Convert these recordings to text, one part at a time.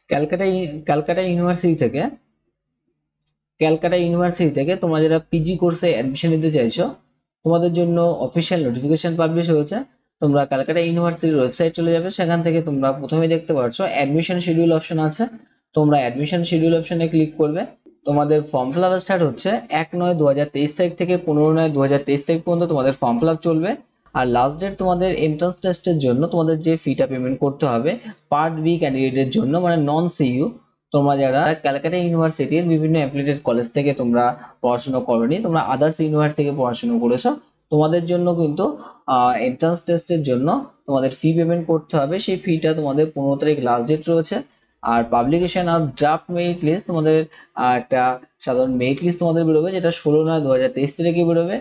Calcutta Calcutta university থেকে Calcutta university থেকে তোমরা যারা পিজি কোর্সে অ্যাডমিশন নিতে চাইছো, তোমাদের জন্য অফিসিয়াল নোটিফিকেশন পাবলিশ হয়েছে। তোমরা ক্যালকাটা ইউনিভার্সিটির ওয়েবসাইট চলে যাবে, সেখান থেকে তোমরা প্রথমে দেখতে পাচ্ছ অ্যাডমিশন শিডিউল অপশন আছে। তোমরা অ্যাডমিশন শিডিউল অপশনে ক্লিক করবে। তোমাদের ফর্ম ফিল আপ স্টার্ট হচ্ছে 1/9/2023 তারিখ থেকে 15/9/2023 তারিখ পর্যন্ত তোমাদের ফর্ম ফিল আপ চলবে। আর লাস্ট ডেট তোমাদের এন্ট্রান্স টেস্টের জন্য তোমাদের যে ফিটা পেমেন্ট করতে হবে পার্ট বি ক্যান্ডিডেটের জন্য, মানে নন সিইউ, তোমরা যারা ক্যালকাটা ইউনিভার্সিটির বিভিন্ন অ্যাফিলিয়েটেড কলেজ থেকে তোমরা পড়াশোনা করোনি, তোমরা আদার্স ইউনিভার্সিটি থেকে পড়াশোনা করেছো, তোমাদের জন্য কিন্তু এন্ট্রান্স টেস্টের জন্য তোমাদের ফি পেমেন্ট করতে হবে। সেই ফিটা তোমাদের 15 তারিখ লাস্ট ডেট রয়েছে। আর publication of draft merit list, তোমাদের একটা সাধারণ মেরিট লিস্ট তোমাদের বেরোবে, যেটা 16/9/2023 তারিখে বেরোবে।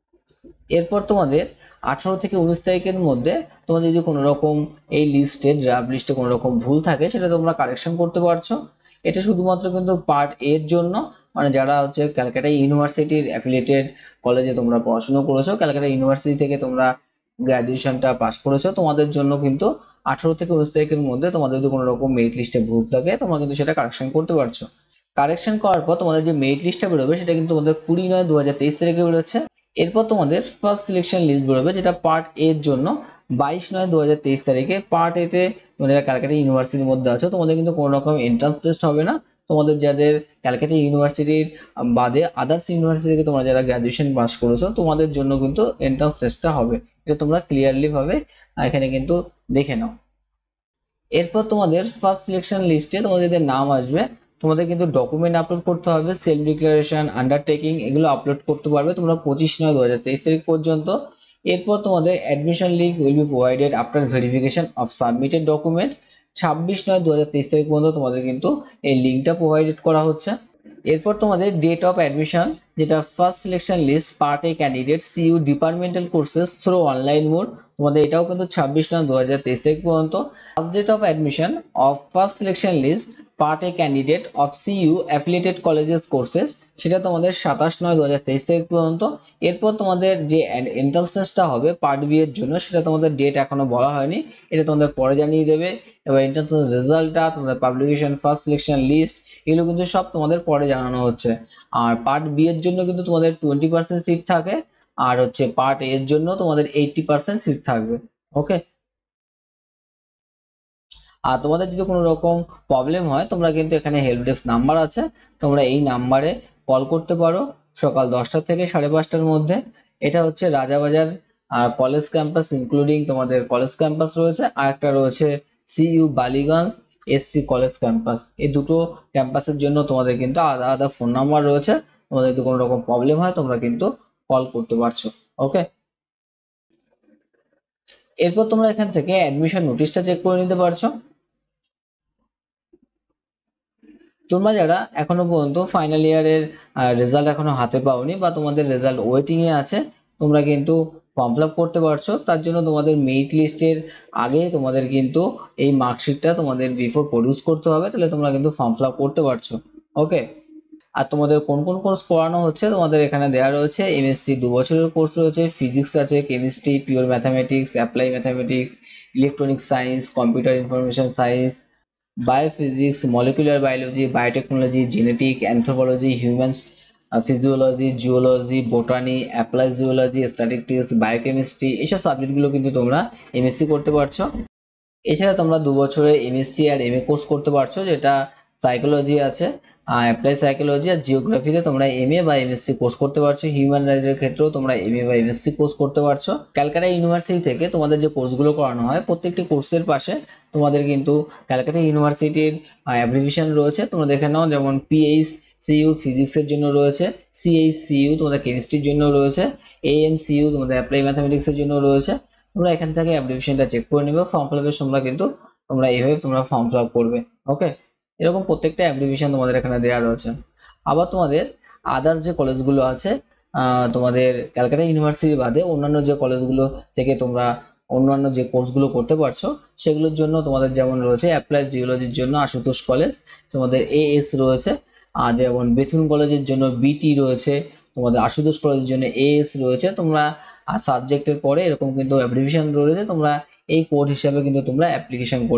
এরপর তোমাদের 18 থেকে 19 তারিখের মধ্যে তোমাদের যদি কোনো রকম এই লিস্টে ড্রাফট লিস্টে কোনো রকম ভুল থাকে সেটা তোমরা কারেকশন করতে পারছো। এটা শুধুমাত্র কিন্তু পার্ট এর জন্য, মানে যারা হচ্ছে ক্যালকাটা ইউনিভার্সিটির অ্যাফিলিয়েটেড কলেজে তোমরা পড়াশোনা করেছো, ক্যালকাটা ইউনিভার্সিটি থেকে তোমরা গ্রাজুয়েশনটা পাস করেছো, তোমাদের জন্য কিন্তু 18 থেকে 19 তারিখের মধ্যে তোমাদের যদি কোনো রকম মেরিট লিস্টে ভুল থাকে তোমরা কিন্তু সেটা কারেকশন করতে পারছো। কারেকশন করার পর তোমাদের যে মেরিট লিস্টটা বেরোবে সেটা কিন্তু তোমাদের 20/9/2023 তারিখে বেরোচ্ছে। এরপর তোমাদের ফার্স্ট সিলেকশন লিস্ট বেরোবে, যেটা পার্ট এর জন্য 22/9/2023 তারিখে। পার্ট এ তে তোমাদের ক্যালকাটা ইউনিভার্সিটির মধ্যে আছো, তোমাদের কিন্তু কোনো রকম এন্ট্রান্স টেস্ট হবে না। তোমাদের যাদের ক্যালকাটা ইউনিভার্সিটির বাদে আদার্স ইউনিভার্সিটি থেকে তোমরা যারা গ্রাজুয়েশন পাস করেছো, তোমাদের জন্য কিন্তু এন্ট্রান্স টেস্টটা হবে। এটা তোমরা ক্লিয়ারলি ভাবে এখানে কিন্তু দেখে নাও। এরপর তোমাদের ফার্স্ট সিলেকশন লিস্টে তোমাদের যাদের নাম আসবে, তোমাদের কিন্তু ডকুমেন্ট আপলোড করতে হবে, সেলফ ডিক্লারেশন, আন্ডারটেকিং, এগুলো আপলোড করতে পারবে তোমরা 25/9/2023 তারিখ পর্যন্ত। এরপর তোমাদের admission link will be provided after verification of submitted document. 26/9/2023 তারিখ পর্যন্ত তোমাদের কিন্তু এই লিঙ্কটা প্রোভাইডেড করা হচ্ছে। এরপর তোমাদের ডেট অফ অ্যাডমিশন, যেটা first selection list part A candidate CU departmental courses through online mode, তোমাদের এটাও কিন্তু 26/9/2023 তারিখ পর্যন্ত। Last date of admission of first selection list part A candidate of CU affiliated colleges courses, সেটা তোমাদের 27/9/2023 তারিখ পর্যন্ত। এরপর তোমাদের যে এন্ট্রান্স টেস্টটা হবে পার্ট বি এর জন্য, সেটা তোমাদের ডেট এখনো বলা হয়নি, এটা তোমাদের পরে জানিয়ে দেবে। এবার এন্ট্রান্স রেজাল্টটা, তোমাদের পাবলিকেশন, ফার্স্ট সিলেকশন লিস্ট, এগুলো কিন্তু সব তোমাদের পরে জানানো হচ্ছে। আর পার্ট বি এর জন্য কিন্তু তোমাদের 20% সিট থাকে, আর হচ্ছে পার্ট এর জন্য তোমাদের 80% সিট থাকবে। ওকে। আর তোমাদের যদি কোনো রকম প্রবলেম হয়, তোমরা কিন্তু এখানে হেল্প ডেস্ক নাম্বার আছে, তোমরা এই নাম্বারে কল করতে পারো সকাল 10টা থেকে 5:30টার মধ্যে। এটা হচ্ছে রাজাবাজার কলেজ ক্যাম্পাস, ইনক্লুডিং তোমাদের কলেজ ক্যাম্পাস রয়েছে, আর একটা রয়েছে CU Ballygunge SC college campus. এই দুটো ক্যাম্পাসের জন্য তোমাদের কিন্তু আলাদা আলাদা ফোন নাম্বার রয়েছে। তোমাদের যদি কোনো রকম প্রবলেম হয় তোমরা কিন্তু কল করতে পারছো। ওকে। এরপর তোমরা এখান থেকে অ্যাডমিশন নোটিশটা চেক করে নিতে পারছো। তোমরা যারা এখনো পর্যন্ত ফাইনাল ইয়ারের রেজাল্ট এখনো হাতে পাওনি, বা তোমাদের রেজাল্ট ওয়েটিং এ আছে, তোমরা কিন্তু ফর্ম ফিল আপ করতে পারছো। তার জন্য তোমাদের মেরিট লিস্টের আগে তোমাদের কিন্তু এই মার্কশিটটা তোমাদের বিফোর প্রডিউস করতে হবে, তাহলে তোমরা কিন্তু ফর্ম ফিল আপ করতে পারছো। ওকে। আর তোমাদের কোন কোন কোর্স পড়ানো হচ্ছে তোমাদের এখানে দেওয়া রয়েছে। এমএসসি 2 বছরের কোর্স রয়েছে, ফিজিক্স আছে, chemistry, pure mathematics, apply mathematics, electronic science, computer information science, biophysics, molecular biology, biotechnology, genetic, anthropology, human physiology, geology, botany, apply geology, statistics, biochemistry, এইসব সাবজেক্টগুলো কিন্তু তোমরা এমএসসি করতে পারছো। এছাড়া তোমরা 2 বছরের এমএসসি আর এমএ কোর্স করতে পারছো, যেটা সাইকোলজি আছে, অ্যাপ্লাই সাইকোলজি, আর জিওগ্রাফিতে তোমরা এমএ বা এমএসসি কোর্স করতে পারছো। হিউম্যান রাইটসের ক্ষেত্রেও তোমরা এমএ বা এমএসসি কোর্স করতে পারছো। ক্যালকাটা ইউনিভার্সিটি থেকে তোমাদের যে কোর্সগুলো করানো হয়, প্রত্যেকটি কোর্সের পাশে তোমাদের কিন্তু ক্যালকাটা ইউনিভার্সিটির অ্যাব্রিভিয়েশন রয়েছে, তোমরা দেখে নাও। যেমন পিএইচসিইউ ফিজিক্সের জন্য রয়েছে, সিএইচসিইউ তোমাদের কেমিস্ট্রির জন্য রয়েছে, এএমসিইউ তোমাদের অ্যাপ্লাই ম্যাথামেটিক্সের জন্য রয়েছে। তোমরা এখান থেকে অ্যাপ্লিকেশনটা চেক করে নেবে। ফর্ম ফিল আপের সময় কিন্তু তোমরা এইভাবে তোমরা ফর্ম ফিল আপ করবে। ওকে। এরকম প্রত্যেকটা অ্যাপ্লিকেশন তোমাদের এখানে দেওয়া রয়েছে। আবার তোমাদের আদার্স যে কলেজগুলো আছে, তোমাদের ক্যালকাটা ইউনিভার্সিটি বাদে অন্যান্য যে কলেজগুলো থেকে তোমরা অন্যান্য যে কোর্সগুলো করতে পারছো, সেগুলোর জন্য তোমাদের যেমন রয়েছে অ্যাপ্লাই জিওলজির জন্য আশুতোষ কলেজ, তোমাদের এএস রয়েছে। আর যেমন বেথুন কলেজের জন্য বিটি রয়েছে, তোমাদের আশুতোষ কলেজের জন্য এএস রয়েছে। তোমরা আর সাবজেক্টের পরে এরকম কিন্তু অ্যাব্রিভিয়েশন রয়েছে, তোমরা এই কোড হিসাবে কিন্তু তোমরা অ্যাপ্লিকেশন করবে।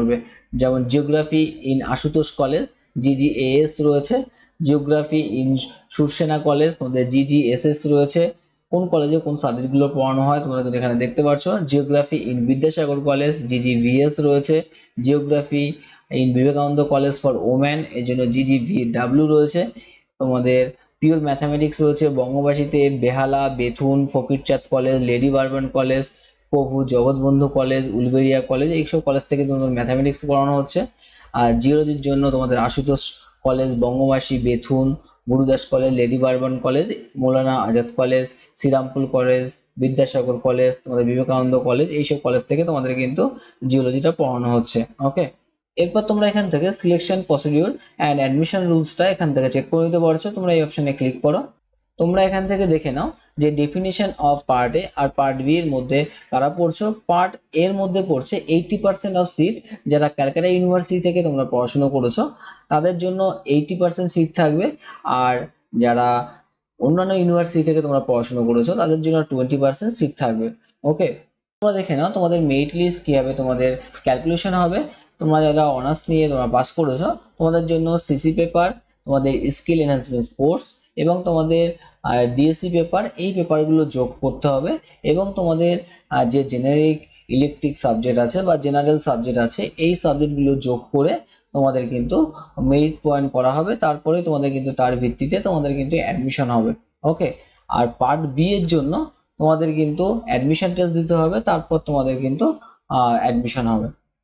যেমন geography in Ashutosh college GGAS রয়েছে, জিওগ্রাফি ইন সুরসেনা কলেজ তোমাদের জিজিএসএস রয়েছে। কোন কলেজে কোন সাবজেক্টগুলো পড়ানো হয় তোমরা কিন্তু এখানে দেখতে পাচ্ছ। Geography in Vidyasagar college GGVS রয়েছে, geography in Vivekananda college for women এর জন্য জিজিভিডব্লিউ রয়েছে। তোমাদের পিওর ম্যাথামেটিক্স রয়েছে বঙ্গবাসীতে Behala, Bethune, Fakirchand college, lady Brabourne college, Prabhu Jagadbandhu college, Uluberia college, এইসব কলেজ থেকে তোমাদের ম্যাথামেটিক্স পড়ানো হচ্ছে। আর জিওলজির জন্য তোমাদের Ashutosh college, Bangabasi, Bethune, Gurudas college, lady Brabourne college, Maulana Azad college, Serampore college, Vidyasagar college, তোমাদের বিবেকানন্দ কলেজ, এইসব কলেজ থেকে তোমাদের কিন্তু জিওলজিটা পড়ানো হচ্ছে। ওকে, এরপর তোমরা এখান থেকে সিলেকশন প্রসিডিউর অ্যান্ড অ্যাডমিশন রুলসটা এখান থেকে চেক করে নিতে পারছো। তোমরা এই অপশনে ক্লিক করো। তোমরা এখান থেকে দেখে নাও যে ডেফিনিশন অফ পার্ট এ আর পার্ট বি এর মধ্যে কারা পড়ছো। পার্ট এর মধ্যে পড়ছে 80% অফ সিট যারা ক্যালকাটা ইউনিভার্সিটি থেকে তোমরা পড়াশোনা করেছো তাদের জন্য 80% সিট থাকবে, আর যারা অন্যান্য ইউনিভার্সিটি থেকে তোমরা পড়াশোনা করেছো তাদের জন্য 20% সিট থাকবে। ওকে, তোমরা দেখে নাও তোমাদের মেরিট লিস্ট কিভাবে তোমাদের ক্যালকুলেশন হবে। তোমরা যারা অনার্স নিয়ে তোমরা পাস করেছো তোমাদের জন্য সিসি পেপার, তোমাদের স্কিল এনহান্সমেন্ট কোর্স এবং তোমাদের ডিএসসি পেপার, এই পেপারগুলো যোগ করতে হবে এবং তোমাদের যে জেনারিক ইলেকট্রিক সাবজেক্ট আছে বা জেনারেল সাবজেক্ট আছে এই সাবজেক্টগুলো যোগ করে তোমাদের কিন্তু মেরিট পয়েন্ট করা হবে। তারপরে তোমাদের কিন্তু তার ভিত্তিতে তোমাদের কিন্তু অ্যাডমিশন হবে। ওকে, আর পার্ট বি এর জন্য তোমাদের কিন্তু অ্যাডমিশন টেস্ট দিতে হবে, তারপর তোমাদের কিন্তু অ্যাডমিশন হবে।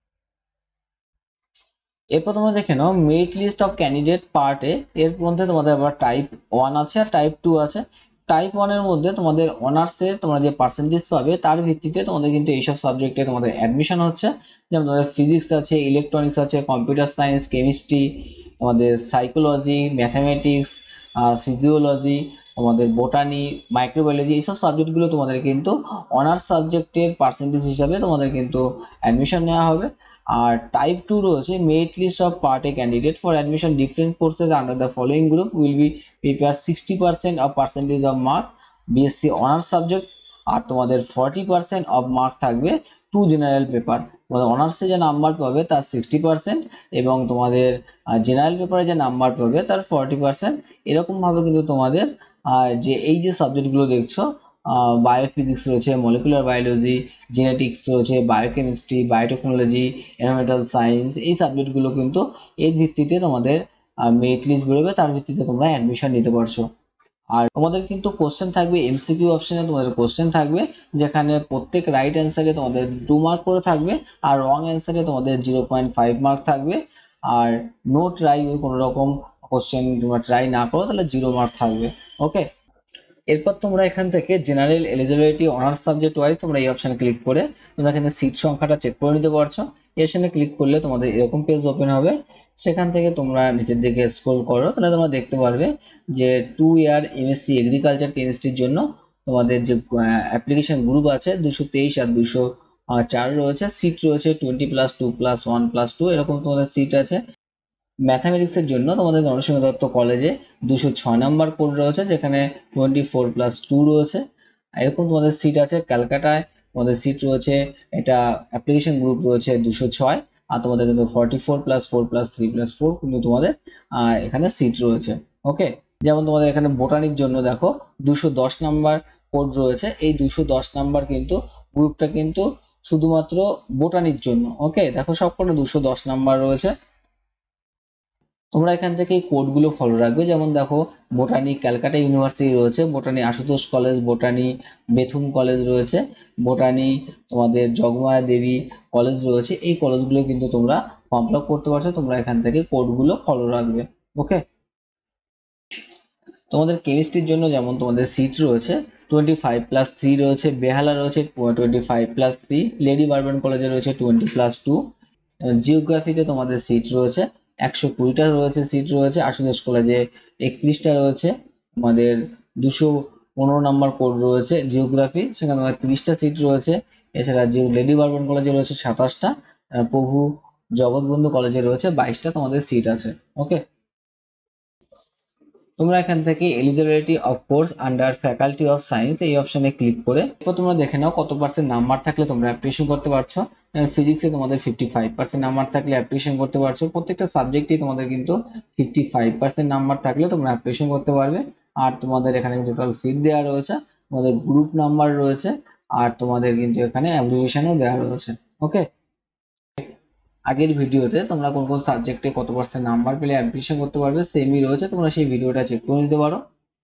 এরপর তোমরা দেখে নাও merit list of candidate part A, এর মধ্যে তোমাদের আবার টাইপ 1 আছে আর টাইপ 2 আছে। টাইপ 1 এর মধ্যে তোমাদের অনার্সে তোমরা যে পার্সেন্টেজ পাবে তার ভিত্তিতে তোমাদের কিন্তু এইসব সাবজেক্টে তোমাদের অ্যাডমিশন হচ্ছে। যেমন তোমাদের ফিজিক্স আছে, ইলেকট্রনিক্স আছে, কম্পিউটার সায়েন্স, কেমিস্ট্রি, তোমাদের সাইকোলজি, ম্যাথামেটিক্স, ফিজিওলজি, তোমাদের বোটানি, মাইক্রোবায়োলজি, এইসব সাবজেক্টগুলো তোমাদের কিন্তু অনার্স সাবজেক্টের পার্সেন্টেজ হিসাবে তোমাদের কিন্তু অ্যাডমিশন নেওয়া হবে। আর টাইপ 2 রয়েছে merit list of part A candidate for admission different courses under the following group will be prepare 60% of percentage of mark BSc honours subject, আর তোমাদের 40% অফ মার্ক থাকবে টু জেনারেল পেপার। তোমাদের অনার্সে যে number পাবে তার 60% এবং তোমাদের জেনারেল পেপারে যে নাম্বার পাবে তার 40%। এরকম ভাবে কিন্তু তোমাদের যে এই যে সাবজেক্টগুলো দেখছো বায়োফিজিক্স রয়েছে, মলিকুলার বায়োলজি, জেনেটিক্স রয়েছে, বায়োকেমিস্ট্রি, বায়োটেকনোলজি, এনভায়রনমেন্টাল সায়েন্স, এই সাবজেক্টগুলো কিন্তু এর ভিত্তিতে তোমাদের মেরিট লিস্ট বেরোবে, তার ভিত্তিতে তোমরা অ্যাডমিশন নিতে পারছো। আর তোমাদের কিন্তু কোশ্চেন থাকবে এমসিকিউ অপশনে, তোমাদের কোশ্চেন থাকবে যেখানে প্রত্যেক রাইট অ্যান্সারে তোমাদের 2 মার্ক করে থাকবে আর রং অ্যান্সারে তোমাদের 0.5 মার্ক থাকবে। আর নো ট্রাই, কোনো রকম কোশ্চেন তোমরা ট্রাই না করো তাহলে 0 মার্ক থাকবে। ওকে, এরপর তোমরা এখান থেকে general eligibility honours subject wise তোমরা এই অপশনে ক্লিক করে তোমরা এখানে সিট সংখ্যাটা চেক করে নিতে পারছো। এই অপশনে ক্লিক করলে তোমাদের এরকম পেজ ওপেন হবে। সেখান থেকে তোমরা নিচের দিকে স্ক্রল করো তাহলে তোমরা দেখতে পারবে যে 2 ইয়ার এমএসসি এগ্রিকালচার কেমিস্ট্রির জন্য তোমাদের যে অ্যাপ্লিকেশন গ্রুপ আছে 223 আর 204 রয়েছে, সিট রয়েছে 20+2+1+2 এরকম তোমাদের সিট আছে। ম্যাথামেটিক্সের জন্য তোমাদের নরসিংহ দত্ত কলেজে 206 নাম্বার কোড রয়েছে যেখানে 24+2 রয়েছে। এরকম তোমাদের সিট আছে ক্যালকাটায়, তোমাদের সিট রয়েছে, এটা অ্যাপ্লিকেশন গ্রুপ রয়েছে 206, আর তোমাদের কিন্তু 44+4+3+4 কিন্তু তোমাদের এখানে সিট রয়েছে। ওকে, যেমন তোমাদের এখানে বোটানির জন্য দেখো 210 নাম্বার কোড রয়েছে, এই 210 নাম্বার কিন্তু গ্রুপটা কিন্তু শুধুমাত্র বোটানির জন্য। ওকে, দেখো সবকটা 210 নাম্বার রয়েছে। তোমরা এখান থেকে এই কোডগুলো ফলো রাখবে। যেমন দেখো বোটানি ক্যালকাটা ইউনিভার্সিটি রয়েছে, botany Ashutosh college, botany Bethune college রয়েছে, বোটানি তোমাদের জগমায়া দেবী কলেজ রয়েছে, এই কলেজগুলো কিন্তু তোমরা ফর্ম ফিল আপ করতে পারছো। তোমরা এখান থেকে কোডগুলো ফলো রাখবে। ওকে, তোমাদের কেমিস্ট্রির জন্য যেমন তোমাদের সিট রয়েছে 25+3 রয়েছে, বেহালা রয়েছে 25+3, লেডি বারবান কলেজে রয়েছে 20+2, জিওগ্রাফিতে তোমাদের সিট রয়েছে 120টা রয়েছে, সিট রয়েছে আশুতোষ কলেজে 31টা রয়েছে, আমাদের 215 নাম্বার কোড রয়েছে জিওগ্রাফি, সেখানে আমাদের 30টা সিট রয়েছে। এছাড়া লেডি বারবান কলেজে রয়েছে 27টা, প্রভু জগৎবন্ধু কলেজে রয়েছে 22টা তোমাদের সিট আছে। ওকে, তোমরা এখান থেকে eligibility of course under faculty of science এই অপশনে ক্লিক করে তোমরা দেখে নাও কত পার্সেন্ট নাম্বার থাকলে তোমরা অ্যাপ্লিকেশন করতে পারছো। ফিজিক্সে তোমাদের 55% নাম্বার থাকলে অ্যাপ্লিকেশন করতে পারছো। প্রত্যেকটা সাবজেক্টেই তোমাদের কিন্তু 55% নাম্বার থাকলে তোমরা অ্যাপ্লিকেশন করতে পারবে। আর তোমাদের এখানে টোটাল সিট দেওয়া রয়েছে, তোমাদের গ্রুপ নাম্বার রয়েছে, আর তোমাদের কিন্তু এখানে অ্যাব্রিভিয়েশনও দেওয়া রয়েছে। ওকে, আগের ভিডিওতে তোমরা কোন কোন সাবজেক্টে কত পার্সেন্ট নাম্বার পেলে অ্যাডমিশন করতে পারবে সেমই রয়েছে, তোমরা সেই ভিডিওটা চেক করে নিতে পারো।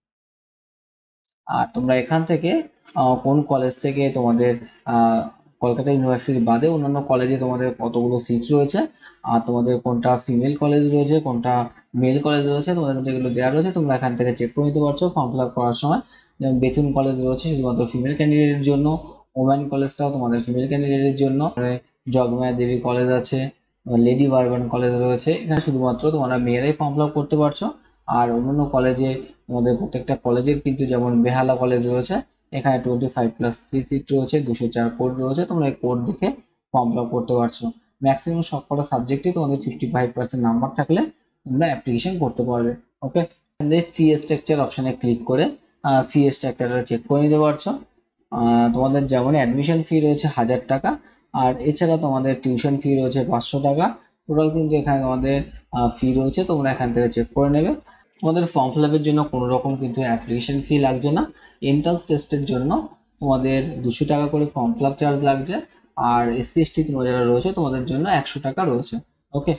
আর তোমরা এখান থেকে কোন কলেজ থেকে তোমাদের কলকাতা ইউনিভার্সিটি বাদে অন্যান্য কলেজে তোমাদের কতগুলো সিট রয়েছে, আর তোমাদের কোনটা ফিমেল কলেজ রয়েছে কোনটা মেল কলেজ রয়েছে তোমাদের কিন্তু এগুলো দেওয়া রয়েছে, তোমরা এখান থেকে চেক করে নিতে পারছো ফর্ম ফিল আপ করার সময়। যেমন বেথুন কলেজ রয়েছে শুধুমাত্র ফিমেল ক্যান্ডিডেটের জন্য, ওমেন কলেজটাও তোমাদের ফিমেল ক্যান্ডিডেটের জন্য, জগমায়া দেবী কলেজ আছে, লেডি বারবান কলেজ রয়েছে, এখানে শুধুমাত্র তোমরা মেয়েরাই ফর্ম ফিল আপ করতে পারছো। আর অন্যান্য কলেজে তোমাদের প্রত্যেকটা কলেজের কিন্তু যেমন বেহালা কলেজ রয়েছে, এখানে 25+3 সিট রয়েছে, 204 কোড রয়েছে, তোমরা এই কোড দেখে ফর্ম ফিল আপ করতে পারছো। ম্যাক্সিমাম সবকটা সাবজেক্টই তোমাদের 55% নাম্বার থাকলে তোমরা অ্যাপ্লিকেশন করতে পারবে। ওকে, ফি স্ট্রাকচার অপশনে ক্লিক করে ফি স্ট্রাকচারটা চেক করে নিতে পারছো। তোমাদের যেমন অ্যাডমিশন ফি রয়েছে 1000 টাকা, আর এছাড়া তোমাদের টিউশন ফি রয়েছে 500 টাকা। টোটাল কিন্তু এখানে তোমাদের ফি রয়েছে, তোমরা এখান থেকে চেক করে নেবে। তোমাদের ফর্ম ফিল আপের জন্য কোনো রকম কিন্তু অ্যাপ্লিকেশন ফি লাগছে না। এন্ট্রান্স টেস্টের জন্য তোমাদের 200 টাকা করে ফর্ম ফিল আপ চার্জ লাগছে, আর এসসি এসটি তোমরা যারা রয়েছে তোমাদের জন্য 100 টাকা রয়েছে। ওকে,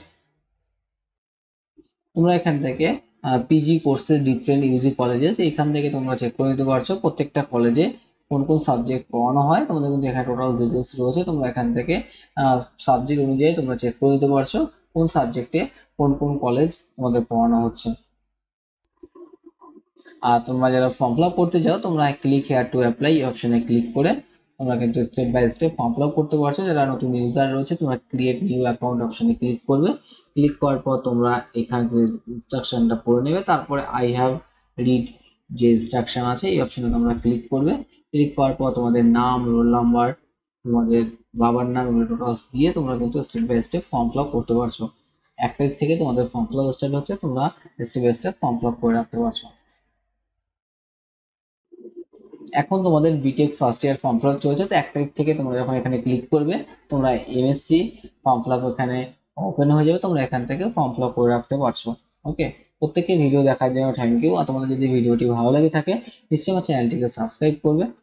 তোমরা এখান থেকে পিজি কোর্সের ডিফারেন্ট ইউজি কলেজেস এখান থেকে তোমরা চেক করে নিতে পারছো প্রত্যেকটা কলেজে কোন কোন সাবজেক্ট পড়ানো হয়, তোমাদের কিন্তু এখানে টোটাল ডিটেলস রয়েছে, তোমরা এখান থেকে সাবজেক্ট অনুযায়ী তোমরা চেক করে নিতে পারছো কোন সাবজেক্টে কোন কোন কলেজ তোমাদের পড়ানো হচ্ছে। আর তোমরা যারা ফর্ম ফিল আপ করতে চাও তোমরা ক্লিক হেয়ার টু অ্যাপ্লাই অপশনে ক্লিক করে তোমরা কিন্তু step by step form fill up করতে পারছো। যারা নতুন ইউজার রয়েছে তোমরা ক্রিয়েট নিউ অ্যাকাউন্ট অপশনে ক্লিক করবে, ক্লিক করার পর তোমরা এখানে ইনস্ট্রাকশনটা পড়ে নেবে, তারপরে আই হ্যাভ রিড যে ইনস্ট্রাকশন আছে এই অপশনে তোমরা ক্লিক করবে। ক্লিক করার পর তোমাদের নাম, রোল নাম্বার, তোমাদের বাবার নাম এগুলো টোটাল দিয়ে তোমরা কিন্তু step by step form fill up করতে পারছো। 1 তারিখ থেকে তোমাদের ফর্ম ফিল আপ স্টার্ট হচ্ছে, তোমরা step by step form fill up করে রাখতে পারছো। এখন তোমাদের BTech first year form fill up চলছে, তো 1 তারিখ থেকে তোমরা যখন এখানে ক্লিক করবে তোমরা এমএসসি ফর্ম ফিল আপ এখানে ওপেন হয়ে যাবে, তোমরা এখান থেকে ফর্ম ফিল আপ করে রাখতে পারছো। ওকে, প্রত্যেককে ভিডিও দেখার জন্য থ্যাংক ইউ। আর তোমাদের যদি ভিডিওটি ভালো লাগে থাকে নিশ্চয়ই আমার চ্যানেলটিকে সাবস্ক্রাইব করবে।